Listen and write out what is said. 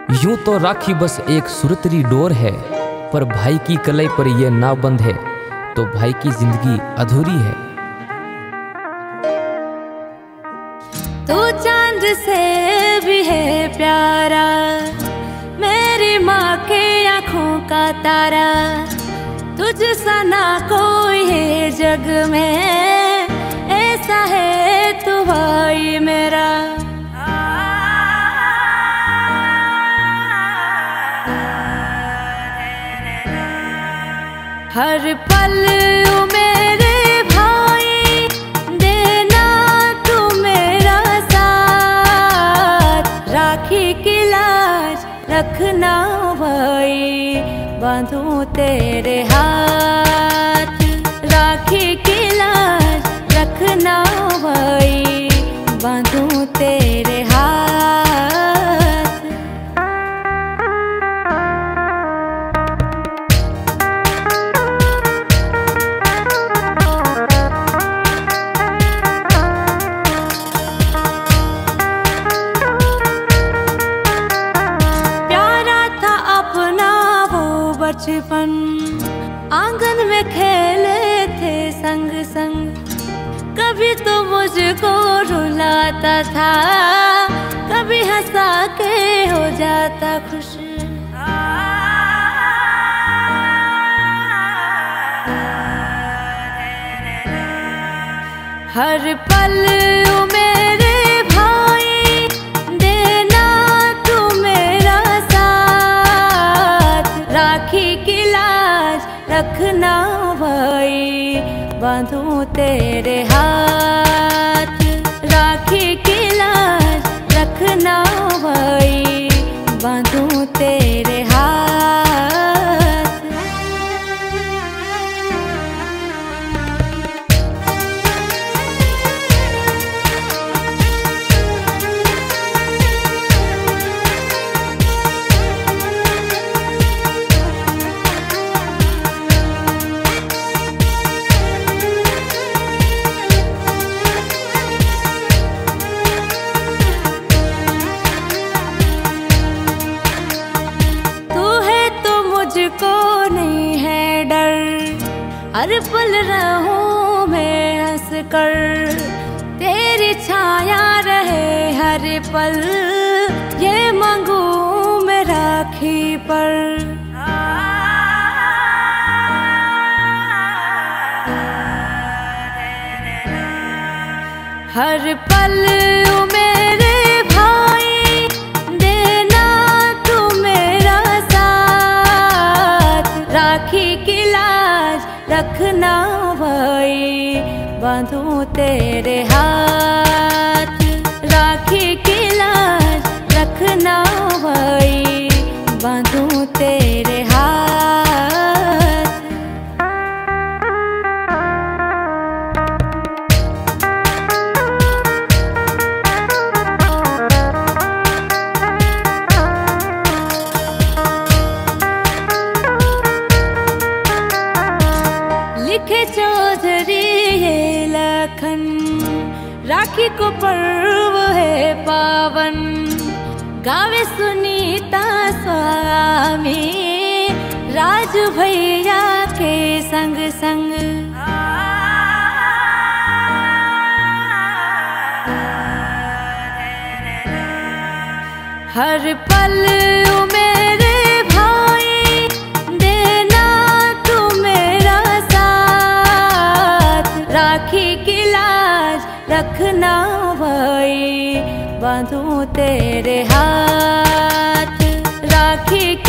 यूं तो राखी बस एक सुरतरी डोर है, पर भाई की कलाई पर यह ना बंध है तो भाई की जिंदगी अधूरी है। तू चांद से भी है प्यारा, मेरी माँ के आँखों का तारा, तुझसा ना कोई है जग में, ऐसा है तू भाई मेरा। हर पल मेरे भाई देना तू मेरा साथ, राखी की लाज रखना भाई बांधूं तेरे हाथ, राखी की लाज रखना भाई बांधूं तेरे हाथ। बचपन आंगन में खेले थे संग संग, कभी तो मुझको रुलाता था, कभी हंसा के हो जाता खुश। हर पल मेरे भाई देना तू मेरा साथ, राखी की लाज रखना भाई बांधूं तेरे हाथ, राखी की लाज रखना भाई बांधूं तेरे हाथ। मुझको नहीं है डर, हर पल रहूं मैं हंस कर, तेरी छाया रहे हर पल, ये मांगू मैं राखी पर। हर पल मेरे भाई देना तू मेरा साथ, राखी की लाज रखना भाई बांधूं तेरे हाथ, राखी की लाज रखना भाई बांधूं तेरे हाथ। लिखे चौधरी ये लखन, राखी को पर्व है पावन, गावे सुनीता स्वामी राजू भैया के संग संग। हर पल मेरे भाई देना तू मेरा साथ, राखी की लाज रखना भाई बांधूं तेरे हाथ, राखी